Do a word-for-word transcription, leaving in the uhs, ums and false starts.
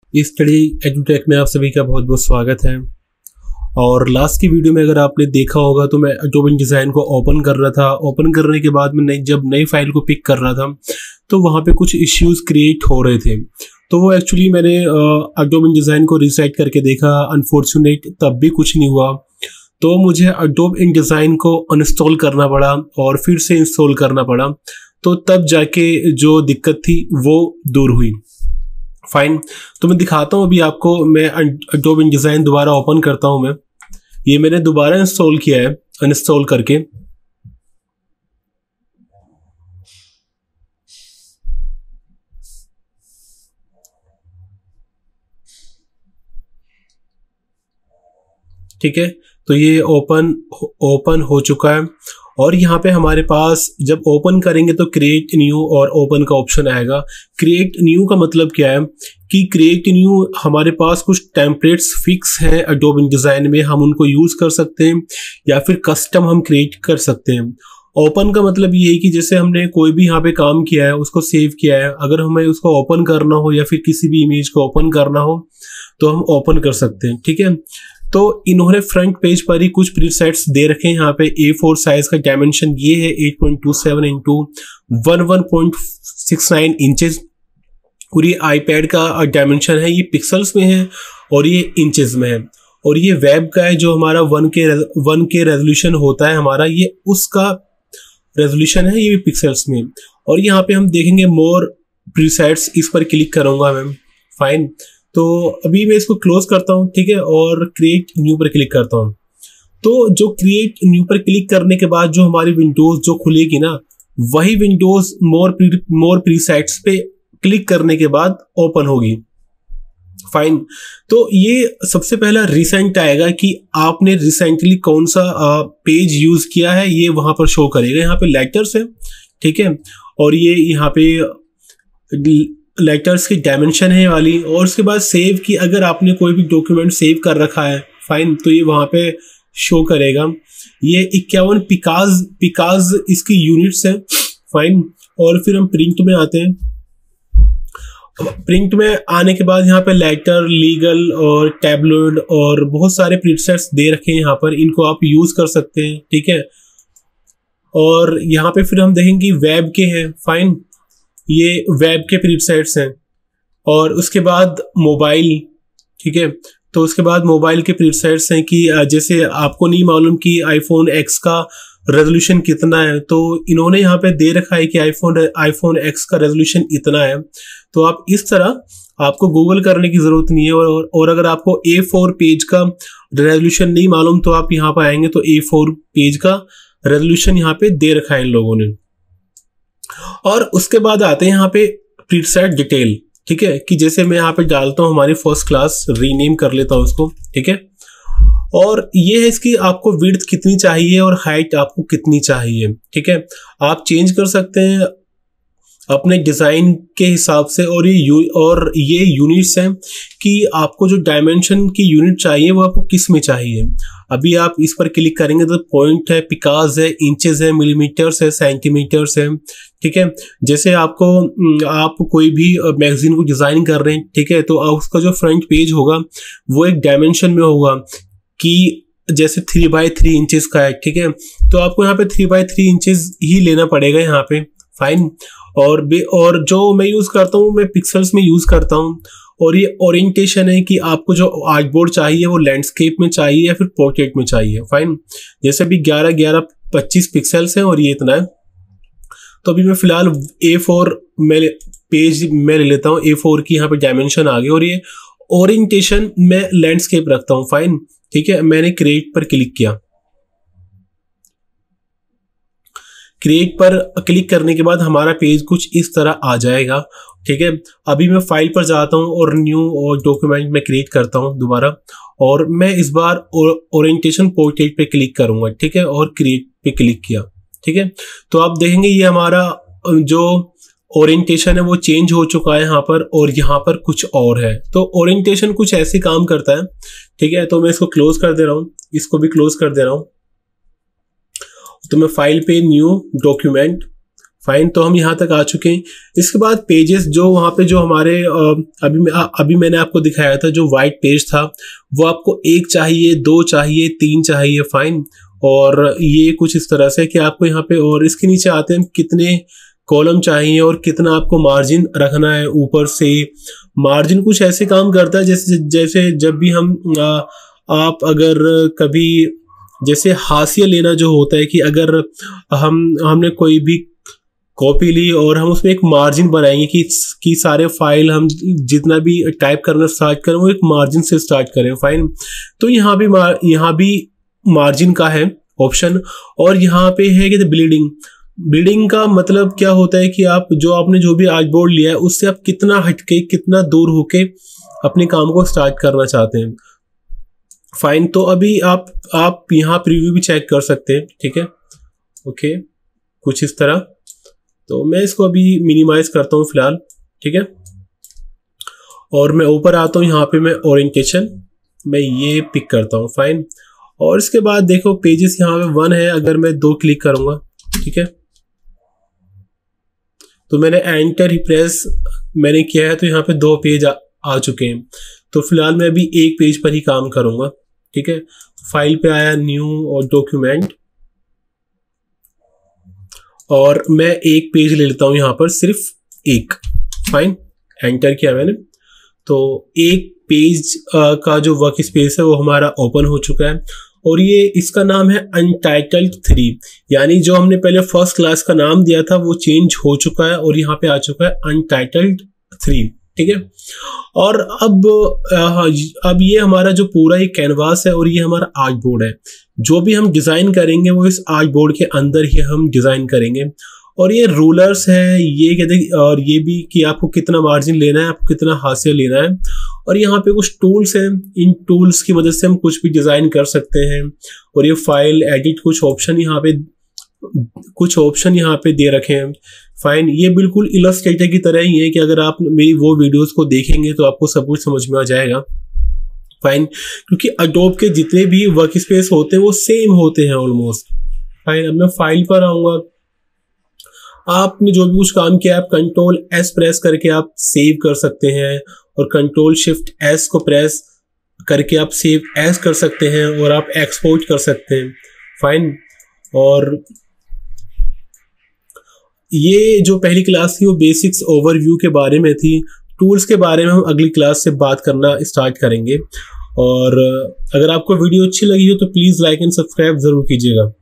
इस study edutech में आप सभी का बहुत बहुत स्वागत है। और लास्ट की वीडियो में अगर आपने देखा होगा तो मैं एडोब इंडिज़ाइन को ओपन कर रहा था। ओपन करने के बाद में नई जब नई फाइल को पिक कर रहा था तो वहाँ पे कुछ इश्यूज क्रिएट हो रहे थे। तो वो एक्चुअली मैंने एडोब इंडिज़ाइन को रीसेट करके देखा, अनफॉर्चुनेट तब भी कुछ नहीं हुआ। तो मुझे एडोब इंडिज़ाइन को अनइंस्टॉल करना पड़ा और फिर से इंस्टॉल करना पड़ा। तो तब जाके जो दिक्कत थी वो दूर हुई। फाइन, तो मैं दिखाता हूँ अभी आपको। मैं एडोब इंडिज़ाइन दोबारा ओपन करता हूँ। मैं ये मैंने दोबारा इंस्टॉल किया है अनइंस्टॉल करके। ठीक है, तो ये ओपन ओपन हो चुका है और यहाँ पे हमारे पास जब ओपन करेंगे तो क्रिएट न्यू और ओपन का ऑप्शन आएगा। क्रिएट न्यू का मतलब क्या है कि क्रिएट न्यू हमारे पास कुछ टेम्पलेट्स फिक्स हैं एडोब इंडिज़ाइन में, हम उनको यूज़ कर सकते हैं या फिर कस्टम हम क्रिएट कर सकते हैं। ओपन का मतलब ये है कि जैसे हमने कोई भी यहाँ पे काम किया है, उसको सेव किया है, अगर हमें उसको ओपन करना हो या फिर किसी भी इमेज को ओपन करना हो तो हम ओपन कर सकते हैं। ठीक है, तो इन्होंने फ्रंट पेज पर ही कुछ प्रीसेट्स दे रखे हैं। यहाँ पे ए फोर साइज का डायमेंशन ये है eight point two seven into one point six nine inches और ये आईपैड का डायमेंशन है, ये पिक्सल्स में है और ये इंचेस में है। और ये वेब का है जो हमारा वन के वन के रेजोल्यूशन होता है हमारा, ये उसका रेजोल्यूशन है, ये भी पिक्सल्स में। और यहाँ पे हम देखेंगे मोर प्रीसेट्स, इस पर क्लिक करूंगा मैं। फाइन, तो अभी मैं इसको क्लोज करता हूँ। ठीक है, और क्रिएट न्यू पर क्लिक करता हूँ। तो जो क्रिएट न्यू पर क्लिक करने के बाद जो हमारी विंडोज जो खुलेगी ना, वही windows more pre more presets पे क्लिक करने के बाद ओपन होगी। फाइन, तो ये सबसे पहला रिसेंट आएगा कि आपने रिसेंटली कौन सा पेज यूज किया है, ये वहां पर शो करेगा। यहाँ पे लेटर्स है, ठीक है, और ये यहाँ पे लेटर्स की डायमेंशन है वाली। और उसके बाद सेव की, अगर आपने कोई भी डॉक्यूमेंट सेव कर रखा है, फाइन, तो ये वहाँ पे शो करेगा। ये इक्यावन पिकाज पिकाज इसकी यूनिट्स है। फाइन, और फिर हम प्रिंट में आते हैं। प्रिंट में आने के बाद यहाँ पे लेटर, लीगल और टैबलॉइड और बहुत सारे प्रीसेट्स दे रखे हैं यहाँ पर, इनको आप यूज कर सकते हैं। ठीक है, और यहाँ पे फिर हम देखेंगे वेब के हैं। फाइन, ये वेब के प्रीसेट्स हैं। और उसके बाद मोबाइल, ठीक है, तो उसके बाद मोबाइल के प्रीसेट्स हैं कि जैसे आपको नहीं मालूम कि आईफोन एक्स का रेजोल्यूशन कितना है, तो इन्होंने यहाँ पे दे रखा है कि आईफोन आईफोन एक्स का रेजोल्यूशन इतना है। तो आप इस तरह आपको गूगल करने की जरूरत नहीं है। और, और अगर आपको ए फोर पेज का रेजोल्यूशन नहीं मालूम तो आप यहाँ पर आएंगे तो ए फोर पेज का रेजोल्यूशन यहाँ पे दे रखा है इन लोगों ने। और उसके बाद आते हैं यहाँ पे प्रीसेट डिटेल। ठीक है, कि जैसे मैं यहाँ पे डालता हूँ हमारी फर्स्ट क्लास, रीनेम कर लेता हूँ उसको। ठीक है, और ये है इसकी आपको विड्थ कितनी चाहिए और हाइट आपको कितनी चाहिए। ठीक है, आप चेंज कर सकते हैं अपने डिजाइन के हिसाब से। और ये यू और ये यूनिट्स हैं कि आपको जो डायमेंशन की यूनिट चाहिए वो आपको किस में चाहिए। अभी आप इस पर क्लिक करेंगे तो पॉइंट है, पिकाज है, इंचेस है, मिलीमीटर्स है, सेंटीमीटर्स है। ठीक है, जैसे आपको आप कोई भी मैगजीन को डिजाइन कर रहे हैं, ठीक है, तो उसका जो फ्रंट पेज होगा वो एक डायमेंशन में होगा कि जैसे थ्री बाई थ्री इंचेस का है। ठीक है, तो आपको यहाँ पे थ्री बाई थ्री इंचेस ही लेना पड़ेगा यहाँ पे। फाइन, और बे और जो मैं यूज करता हूँ मैं पिक्सल्स में यूज करता हूँ। और ये ओरिएंटेशन है कि आपको जो आर्टबोर्ड चाहिए वो लैंडस्केप में चाहिए या फिर पोर्ट्रेट में चाहिए। फाइन, जैसे अभी ग्यारह ग्यारह पच्चीस पिक्सल्स हैं और ये इतना है। तो अभी मैं फिलहाल ए फोर में पेज में ले लेता हूँ। ए फोर की यहाँ पे डायमेंशन आ गई और ये ओरिएंटेशन में लैंडस्केप रखता हूँ। फाइन, ठीक है, मैंने क्रिएट पर क्लिक किया। क्रिएट पर क्लिक करने के बाद हमारा पेज कुछ इस तरह आ जाएगा। ठीक है, अभी मैं फाइल पर जाता हूँ और न्यू और डॉक्यूमेंट में क्रिएट करता हूँ दोबारा। और मैं इस बार ओरिएंटेशन पोर्ट्रेट पे क्लिक करूंगा। ठीक है, और क्रिएट पे क्लिक किया। ठीक है, तो आप देखेंगे ये हमारा जो ओरिएंटेशन है वो चेंज हो चुका है यहाँ पर, और यहाँ पर कुछ और है। तो ओरिएंटेशन कुछ ऐसे काम करता है। ठीक है, तो मैं इसको क्लोज कर दे रहा हूँ, इसको भी क्लोज कर दे रहा हूँ। तो मैं फाइल पे न्यू डॉक्यूमेंट फाइन, तो हम यहाँ तक आ चुके हैं। इसके बाद पेजेस जो वहाँ पे जो हमारे अभी अभी मैंने आपको दिखाया था जो वाइट पेज था, वो आपको एक चाहिए, दो चाहिए, तीन चाहिए, फाइन। और ये कुछ इस तरह से कि आपको यहाँ पे, और इसके नीचे आते हैं कितने कॉलम चाहिए और कितना आपको मार्जिन रखना है ऊपर से। मार्जिन कुछ ऐसे काम करता है जैसे जैसे जब भी हम आ, आप अगर कभी जैसे हाशिया लेना जो होता है कि अगर हम हमने कोई भी कॉपी ली और हम उसमें एक मार्जिन बनाएंगे कि कि सारे फाइल हम जितना भी टाइप करना स्टार्ट करें वो एक मार्जिन से स्टार्ट करें, फाइन। तो यहाँ भी यहाँ भी मार्जिन का है ऑप्शन। और यहाँ पे है कि ब्लीडिंग। ब्लीडिंग का मतलब क्या होता है कि आप जो आपने जो भी आर्टबोर्ड लिया है उससे आप कितना हटके, कितना दूर होके अपने काम को स्टार्ट करना चाहते हैं, फाइन। तो अभी आप आप यहाँ प्रीव्यू भी चेक कर सकते हैं, ठीक है, ओके, कुछ इस तरह। तो मैं इसको अभी मिनिमाइज करता हूँ फिलहाल, ठीक है। और मैं ऊपर आता हूँ, यहाँ पे मैं ओरिएंटेशन मैं ये पिक करता हूँ, फाइन। और इसके बाद देखो पेजेस यहाँ पे वन है, अगर मैं दो क्लिक करूँगा, ठीक है, तो मैंने एंटर ही प्रेस मैंने किया है तो यहाँ पे दो पेज आ, आ चुके हैं। तो फिलहाल मैं अभी एक पेज पर ही काम करूँगा, ठीक है। फाइल पे आया, न्यू और डॉक्यूमेंट, और मैं एक पेज ले लेता हूं यहाँ पर, सिर्फ एक, फाइन। एंटर किया मैंने, तो एक पेज आ, का जो वर्क स्पेस है वो हमारा ओपन हो चुका है। और ये इसका नाम है अनटाइटल्ड थ्री, यानी जो हमने पहले फर्स्ट क्लास का नाम दिया था वो चेंज हो चुका है और यहाँ पे आ चुका है अनटाइटल्ड थ्री, ठीक है। और अब अब ये हमारा जो पूरा ये कैनवास है और ये हमारा आर्ट बोर्ड है। जो भी हम डिज़ाइन करेंगे वो इस आर्ट बोर्ड के अंदर ही हम डिज़ाइन करेंगे। और ये रूलर्स है, ये कहते, और ये भी कि आपको कितना मार्जिन लेना है, आपको कितना हाशिया लेना है। और यहाँ पे कुछ टूल्स हैं, इन टूल्स की मदद से हम कुछ भी डिज़ाइन कर सकते हैं। और ये फाइल एडिट कुछ ऑप्शन यहाँ पे कुछ ऑप्शन यहाँ पे दे रखे हैं, फाइन। ये बिल्कुल इलस्ट्रेटर की तरह ही है कि अगर आप मेरी वो वीडियोस को देखेंगे तो आपको सब कुछ समझ में आ जाएगा, फाइन। क्योंकि अडोब के जितने भी वर्क स्पेस होते हैं वो सेम होते हैं ऑलमोस्ट, फाइन। अब मैं फाइल पर आऊँगा, आपने जो भी कुछ काम किया आप कंट्रोल एस प्रेस करके आप सेव कर सकते हैं, और कंट्रोल शिफ्ट एस को प्रेस करके आप सेव एस कर सकते हैं, और आप एक्सपोर्ट कर सकते हैं, फाइन। और ये जो पहली क्लास थी वो बेसिक्स ओवरव्यू के बारे में थी। टूल्स के बारे में हम अगली क्लास से बात करना स्टार्ट करेंगे। और अगर आपको वीडियो अच्छी लगी हो तो प्लीज़ लाइक एंड सब्सक्राइब ज़रूर कीजिएगा।